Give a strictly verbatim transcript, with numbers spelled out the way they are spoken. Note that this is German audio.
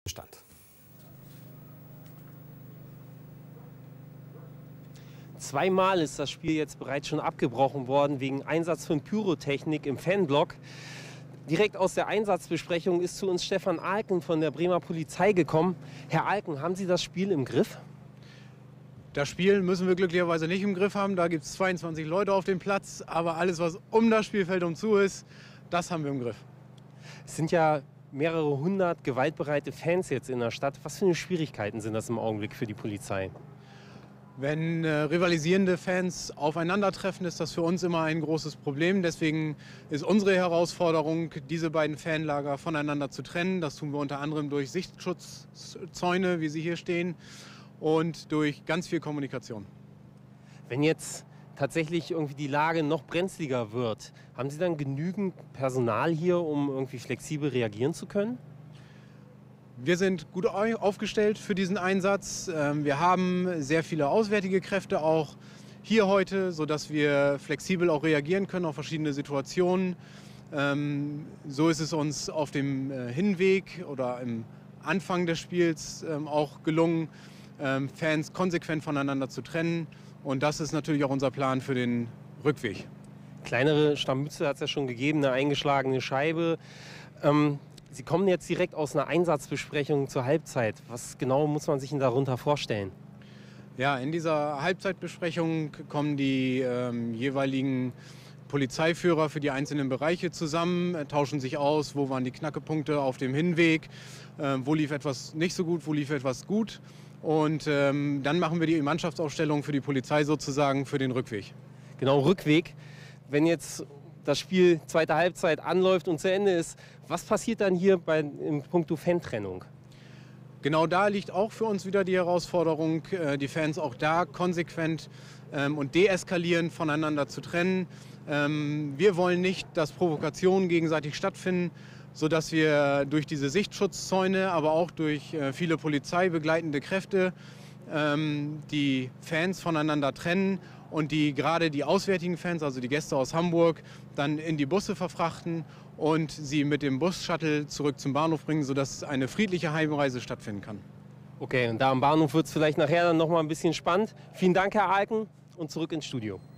Stand. Zweimal ist das Spiel jetzt bereits schon abgebrochen worden wegen Einsatz von Pyrotechnik im Fanblock. Direkt aus der Einsatzbesprechung ist zu uns Stefan Alken von der Bremer Polizei gekommen. Herr Alken, haben Sie das Spiel im Griff? Das Spiel müssen wir glücklicherweise nicht im Griff haben. Da gibt es zweiundzwanzig Leute auf dem Platz. Aber alles, was um das Spielfeld umzu ist, das haben wir im Griff. Es sind ja mehrere hundert gewaltbereite Fans jetzt in der Stadt. Was für eine Schwierigkeiten sind das im Augenblick für die Polizei? Wenn äh, rivalisierende Fans aufeinandertreffen, ist das für uns immer ein großes Problem. Deswegen ist unsere Herausforderung, diese beiden Fanlager voneinander zu trennen. Das tun wir unter anderem durch Sichtschutzzäune, wie sie hier stehen, und durch ganz viel Kommunikation. Wenn jetzt tatsächlich irgendwie die Lage noch brenzliger wird, haben Sie dann genügend Personal hier, um irgendwie flexibel reagieren zu können? Wir sind gut aufgestellt für diesen Einsatz. Wir haben sehr viele auswärtige Kräfte auch hier heute, sodass wir flexibel auch reagieren können auf verschiedene Situationen. So ist es uns auf dem Hinweg oder im Anfang des Spiels auch gelungen, Fans konsequent voneinander zu trennen. Und das ist natürlich auch unser Plan für den Rückweg. Kleinere Scharmützel hat es ja schon gegeben, eine eingeschlagene Scheibe. Ähm Sie kommen jetzt direkt aus einer Einsatzbesprechung zur Halbzeit. Was genau muss man sich denn darunter vorstellen? Ja, in dieser Halbzeitbesprechung kommen die ähm, jeweiligen Polizeiführer für die einzelnen Bereiche zusammen, äh, tauschen sich aus, wo waren die Knackepunkte auf dem Hinweg, äh, wo lief etwas nicht so gut, wo lief etwas gut. Und ähm, dann machen wir die Mannschaftsaufstellung für die Polizei sozusagen für den Rückweg. Genau, Rückweg. Wenn jetzt das Spiel zweite Halbzeit anläuft und zu Ende ist, was passiert dann hier bei, im Punkto Fantrennung? Genau da liegt auch für uns wieder die Herausforderung, die Fans auch da konsequent ähm, und deeskalierend voneinander zu trennen. Ähm, wir wollen nicht, dass Provokationen gegenseitig stattfinden, sodass wir durch diese Sichtschutzzäune, aber auch durch äh, viele polizeibegleitende Kräfte ähm, die Fans voneinander trennen und die gerade die auswärtigen Fans, also die Gäste aus Hamburg, dann in die Busse verfrachten und sie mit dem Bus-Shuttle zurück zum Bahnhof bringen, sodass eine friedliche Heimreise stattfinden kann. Okay, und da am Bahnhof wird es vielleicht nachher dann noch mal ein bisschen spannend. Vielen Dank, Herr Alken, und zurück ins Studio.